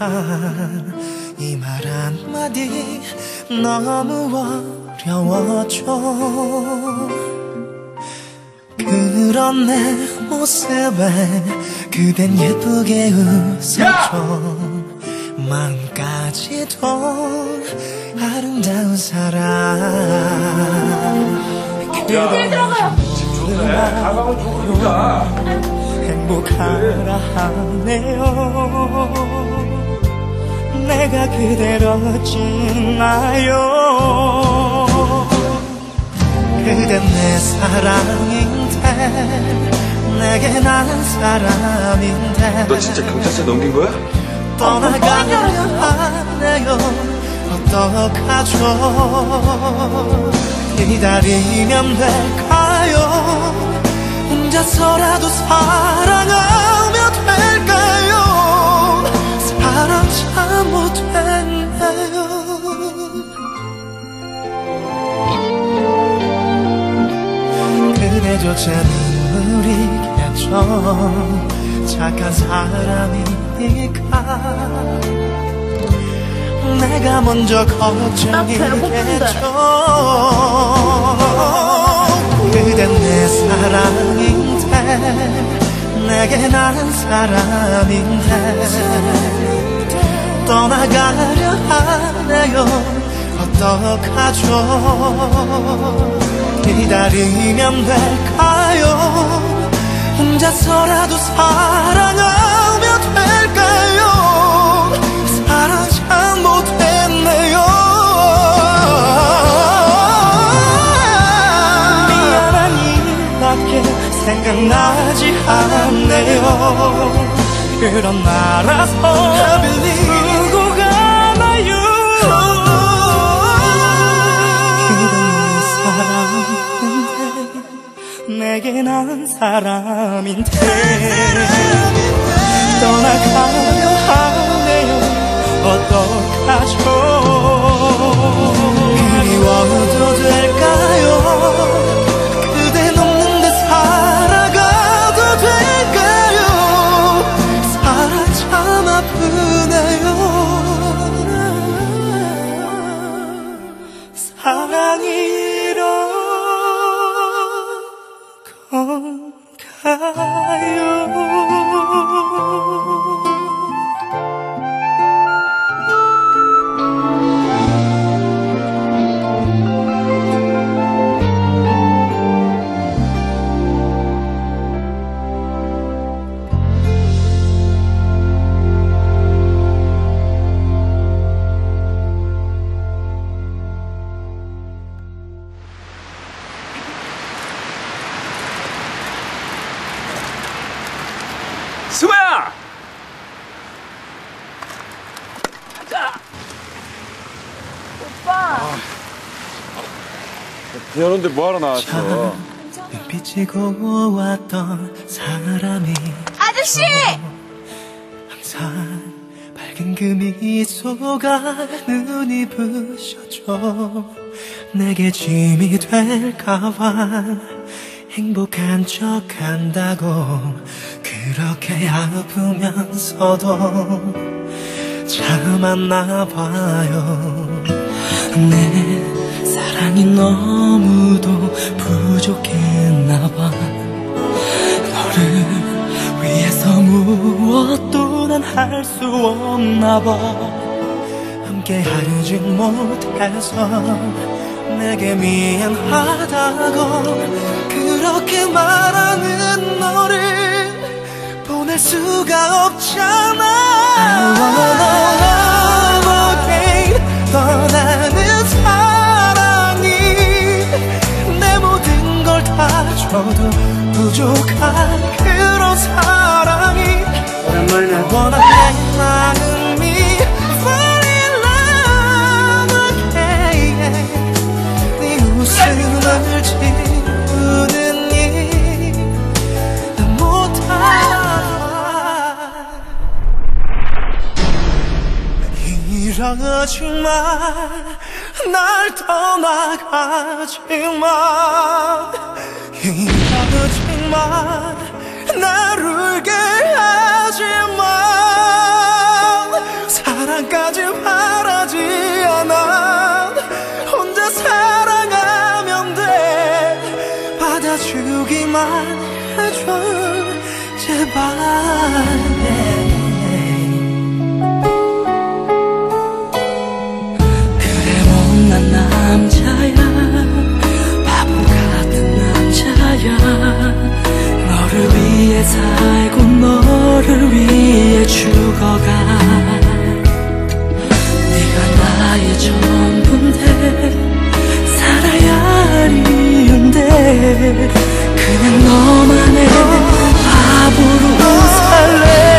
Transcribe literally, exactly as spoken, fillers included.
이 말 한마디 너무 어려웠죠. 그런 내 모습에 그댄 예쁘게 웃었죠. 마음까지도 아름다운 사람. 어떻게 들어가요? 가방을 주고 주자. 행복하라 하네요. 내가 그대로 어찌나요. 그댄 내 사랑인데 내게 난 사람인데. 너 진짜 경찰서 넘긴 거야? 떠나가려 하네요. 어떡하죠? 기다리면 될까요? 혼자서라도 사랑하면 될까요? 사랑 잘못했네요. 그대조차 눈물이겠죠. 착한 사람이니까 내가 먼저 걱정이겠죠. 그댄 내 사랑인데 내게 난 사람인데 떠나가려 하네요. 어떡하죠? 기다리면 될까요? 혼자서라도 사랑하면 될까요? 사랑 잘못했네요. 미안한 일밖에 생각나지 않네요. 그런 나라서 두고 가나요. 그댄 내 사람인데 내게 난 사람인데 떠나가려 하네요. 어떡하죠? 그리워도 될까요? 그댄 없는데 살아가도 될까요? 사랑 참 아프네요. 사랑이 이런 건가요? 수아야! 가자! 오빠. 미안한데 뭐하러 나왔어? 눈빛이 고왔던 사람이 아저씨! 항상 밝은 그 미소가 눈이 부셔져. 내게 짐이 될까봐 행복한 척 한다고 그렇게 아프면서도 참았나 봐요. 내 사랑이 너무도 부족했나 봐. 너를 위해서 무엇도 난 할 수 없나 봐. 함께 하지 못해서 내게 미안하다고 그렇게 말하는 너를 보낼 수가 없잖아. I wanna love again. 떠나는 사랑이 내 모든 걸 다 줘도 부족한 그런 사랑이 오랜만에 원한 내 마음이 fall in love again. 네 웃음을 지우는 일 난 못하나. 이러지 마, 날 떠나가지 마. 이러지 마, 날 울게 하지 마. 그냥 너만의 바보로 살래.